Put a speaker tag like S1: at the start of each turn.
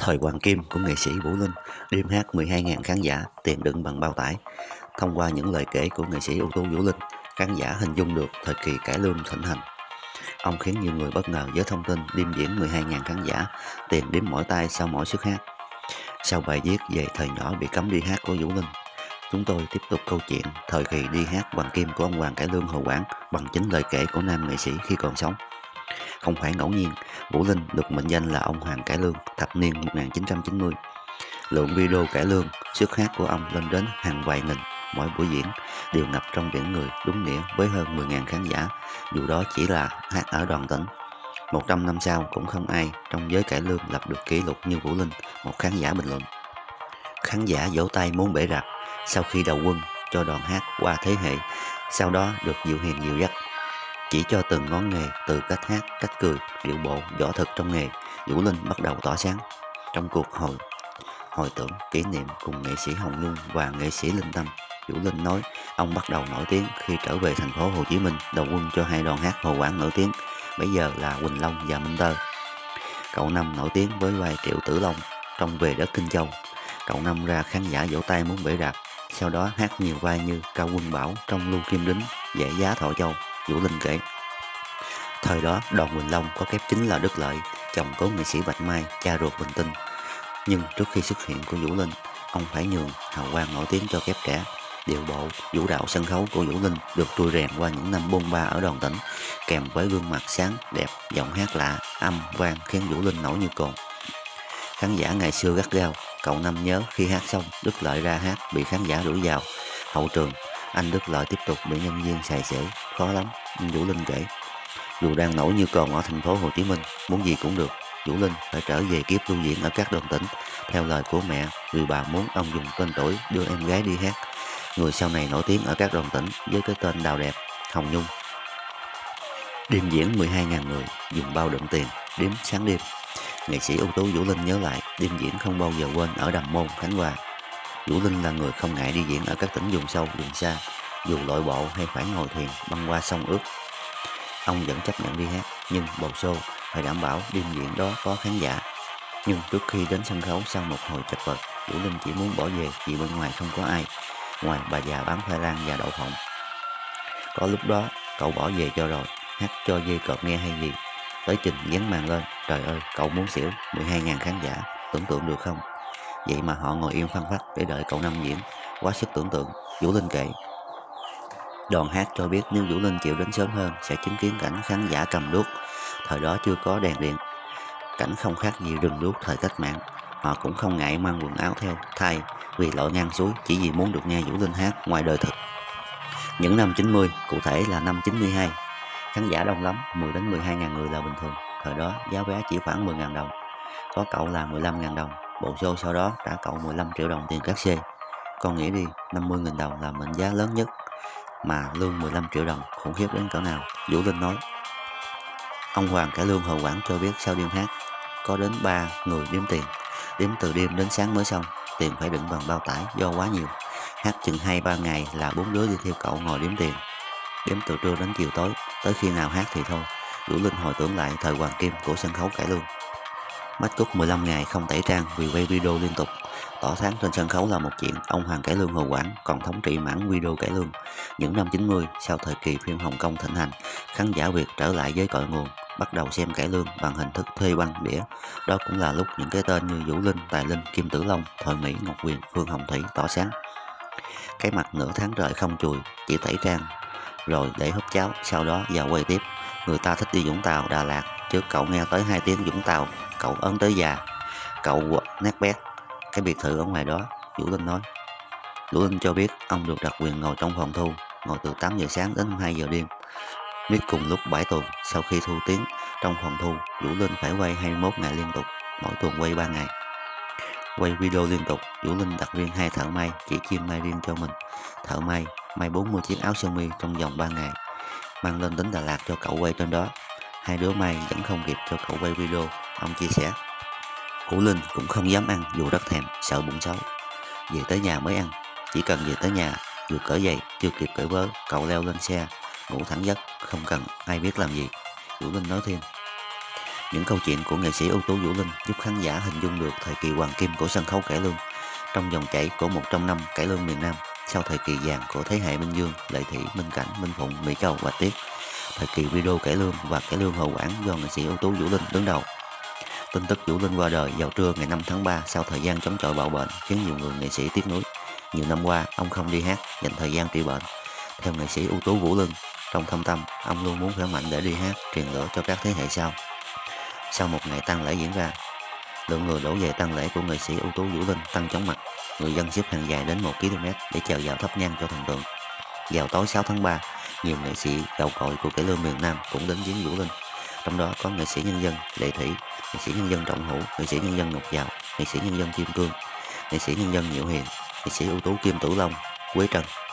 S1: Thời hoàng kim của nghệ sĩ Vũ Linh, đêm hát 12.000 khán giả, tiền đựng bằng bao tải. Thông qua những lời kể của nghệ sĩ ưu tú Vũ Linh, khán giả hình dung được thời kỳ cải lương thịnh hành. Ông khiến nhiều người bất ngờ với thông tin đêm diễn 12.000 khán giả, tiền đếm mỏi tay sau mỗi suất hát. Sau bài viết về thời nhỏ bị cấm đi hát của Vũ Linh, chúng tôi tiếp tục câu chuyện thời kỳ đi hát hoàng kim của ông Hoàng Cải Lương Hồ Quảng bằng chính lời kể của nam nghệ sĩ khi còn sống. Không phải ngẫu nhiên, Vũ Linh được mệnh danh là ông Hoàng Cải Lương thập niên 1990. Lượng video cải lương, sức hát của ông lên đến hàng vài nghìn mỗi buổi diễn, đều ngập trong biển người đúng nghĩa với hơn 10.000 khán giả, dù đó chỉ là hát ở đoàn tỉnh. 100 năm sau cũng không ai trong giới cải lương lập được kỷ lục như Vũ Linh, một khán giả bình luận. Khán giả vỗ tay muốn bể rạp sau khi đầu quân cho đoàn hát qua thế hệ, sau đó được dịu hiền dịu dắt. Chỉ cho từng ngón nghề, từ cách hát, cách cười, điệu bộ, võ thực trong nghề, Vũ Linh bắt đầu tỏa sáng. Trong cuộc hồi tưởng kỷ niệm cùng nghệ sĩ Hồng Nhung và nghệ sĩ Linh Tâm, Vũ Linh nói ông bắt đầu nổi tiếng khi trở về thành phố Hồ Chí Minh đầu quân cho hai đoàn hát Hồ Quảng nổi tiếng, bây giờ là Quỳnh Long và Minh Tơ. Cậu Năm nổi tiếng với vai Triệu Tử Long trong Về Đất Kinh Châu. Cậu Năm ra khán giả vỗ tay muốn bể rạp, sau đó hát nhiều vai như Cao Quân Bảo trong Lưu Kim Đính, Giải Giá Thọ Châu. Vũ Linh kể, thời đó đoàn Quỳnh Long có kép chính là Đức Lợi, chồng cố nghệ sĩ Bạch Mai, cha ruột Bình Tinh. Nhưng trước khi xuất hiện của Vũ Linh, ông phải nhường hào quang nổi tiếng cho kép trẻ. Điệu bộ, vũ đạo sân khấu của Vũ Linh được trui rèn qua những năm bôn ba ở đoàn tỉnh, kèm với gương mặt sáng, đẹp, giọng hát lạ, âm, vang khiến Vũ Linh nổi như cồn. Khán giả ngày xưa gắt gao, cậu Năm nhớ khi hát xong, Đức Lợi ra hát bị khán giả đuổi vào. Hậu trường, anh Đức Lợi tiếp tục bị nhân viên xài xể, khó lắm, Vũ Linh kể. Dù đang nổi như cồn ở thành phố Hồ Chí Minh, muốn gì cũng được, Vũ Linh phải trở về kiếp lưu diễn ở các đoàn tỉnh. Theo lời của mẹ, vì bà muốn ông dùng tên tuổi đưa em gái đi hát, người sau này nổi tiếng ở các đoàn tỉnh với cái tên đào đẹp, Hồng Nhung. Đêm diễn 12.000 người, dùng bao đựng tiền, đếm sáng đêm. Nghệ sĩ ưu tú Vũ Linh nhớ lại, đêm diễn không bao giờ quên ở Đầm Môn, Khánh Hòa. Vũ Linh là người không ngại đi diễn ở các tỉnh vùng sâu, vùng xa, dù lội bộ hay phải ngồi thuyền băng qua sông ướt. Ông vẫn chấp nhận đi hát, nhưng bầu show phải đảm bảo đêm diễn đó có khán giả. Nhưng trước khi đến sân khấu sau một hồi chật vật, Vũ Linh chỉ muốn bỏ về vì bên ngoài không có ai, ngoài bà già bán khoai lang và đậu phộng. Có lúc đó, cậu bỏ về cho rồi, hát cho dây cọp nghe hay gì. Tới trình dán màn lên, trời ơi, cậu muốn xỉu, 12.000 khán giả, tưởng tượng được không? Vậy mà họ ngồi im phăng phắc để đợi cậu Năm diễn, quá sức tưởng tượng, Vũ Linh kể. Đoàn hát cho biết nếu Vũ Linh chịu đến sớm hơn sẽ chứng kiến cảnh khán giả cầm đuốc. Thời đó chưa có đèn điện, cảnh không khác gì rừng đuốc thời cách mạng. Họ cũng không ngại mang quần áo theo thay vì lội ngang suối chỉ vì muốn được nghe Vũ Linh hát ngoài đời thực. Những năm 90, cụ thể là năm 92, khán giả đông lắm, 10 đến 12.000 người là bình thường. Thời đó giá vé chỉ khoảng 10.000 đồng, có cậu là 15.000 đồng. Bộ show sau đó trả cậu 15 triệu đồng tiền cát xê. Con nghĩ đi, 50.000 đồng là mệnh giá lớn nhất, mà lương 15 triệu đồng khủng khiếp đến cỡ nào, Vũ Linh nói. Ông Hoàng Cải Lương Hồ Quảng cho biết sau đêm hát, có đến 3 người đếm tiền, đếm từ đêm đến sáng mới xong, tiền phải đựng bằng bao tải do quá nhiều. Hát chừng 2-3 ngày là 4 đứa đi theo cậu ngồi đếm tiền, đếm từ trưa đến chiều tối, tới khi nào hát thì thôi. Vũ Linh hồi tưởng lại thời hoàng kim của sân khấu cải lương. Mất cúc 15 ngày không tẩy trang vì quay video liên tục. Tỏ sáng trên sân khấu là một chuyện, ông Hoàng Cải Lương Hồ Quảng còn thống trị mảng video cải lương. Những năm 90, sau thời kỳ phim Hồng Kông thịnh hành, khán giả Việt trở lại với cội nguồn, bắt đầu xem cải lương bằng hình thức thuê băng đĩa. Đó cũng là lúc những cái tên như Vũ Linh, Tài Linh, Kim Tử Long, Thoại Mỹ, Ngọc Huyền, Phương Hồng Thủy tỏ sáng. Cái mặt nửa tháng trời không chùi, chỉ tẩy trang, rồi để húp cháo, sau đó vào quay tiếp. Người ta thích đi Vũng Tàu, Đà Lạt, chứ cậu nghe tới 2 tiếng Vũng Tàu, cậu ớn tới già, cậu nát bét cái biệt thự ở ngoài đó, Vũ Linh nói. Vũ Linh cho biết ông được đặc quyền ngồi trong phòng thu, ngồi từ 8 giờ sáng đến 2 giờ đêm. Miết cùng lúc 7 tuần, sau khi thu tiếng trong phòng thu, Vũ Linh phải quay 21 ngày liên tục, mỗi tuần quay 3 ngày. Quay video liên tục, Vũ Linh đặt riêng 2 thợ may, chỉ chuyên may riêng cho mình. Thợ may 40 chiếc áo sơ mi trong vòng 3 ngày, mang lên đến Đà Lạt cho cậu quay trên đó. 2 đứa may vẫn không kịp cho cậu quay video, ông chia sẻ. Vũ Linh cũng không dám ăn dù rất thèm, sợ bụng xấu. Về tới nhà mới ăn, chỉ cần về tới nhà, vừa cởi giày, chưa kịp cởi vớ, cậu leo lên xe, ngủ thẳng giấc, không cần ai biết làm gì, Vũ Linh nói thêm. Những câu chuyện của nghệ sĩ ưu tú Vũ Linh giúp khán giả hình dung được thời kỳ hoàng kim của sân khấu cải lương, trong dòng chảy của 100 năm cải lương miền Nam, sau thời kỳ vàng của thế hệ Minh Dương, Lệ Thủy, Minh Cảnh, Minh Phụng, Mỹ Châu và Tiết, thời kỳ video cải lương và cải lương hậu quảng do nghệ sĩ ưu tú Vũ Linh đứng đầu. Tin tức Vũ Linh qua đời vào trưa ngày 5 tháng 3 sau thời gian chống chọi bạo bệnh khiến nhiều người nghệ sĩ tiếc nuối. Nhiều năm qua, ông không đi hát, dành thời gian trị bệnh. Theo nghệ sĩ ưu tú Vũ Linh, trong thâm tâm, ông luôn muốn khỏe mạnh để đi hát, truyền lửa cho các thế hệ sau. Sau một ngày tang lễ diễn ra, lượng người đổ về tang lễ của nghệ sĩ ưu tú Vũ Linh tăng chóng mặt. Người dân xếp hàng dài đến 1 km để chờ vào thắp nhang cho thần tượng. Vào tối 6 tháng 3, nhiều nghệ sĩ gạo cội của cải lương miền Nam cũng đến viếng Vũ Linh. Trong đó có nghệ sĩ nhân dân Lệ Thủy, nghệ sĩ nhân dân Trọng Hữu, nghệ sĩ nhân dân Ngọc Giàu, nghệ sĩ nhân dân Kim Cương, nghệ sĩ nhân dân Nhiệu Hiền, nghệ sĩ ưu tú Kim Tử Long, Quế Trần.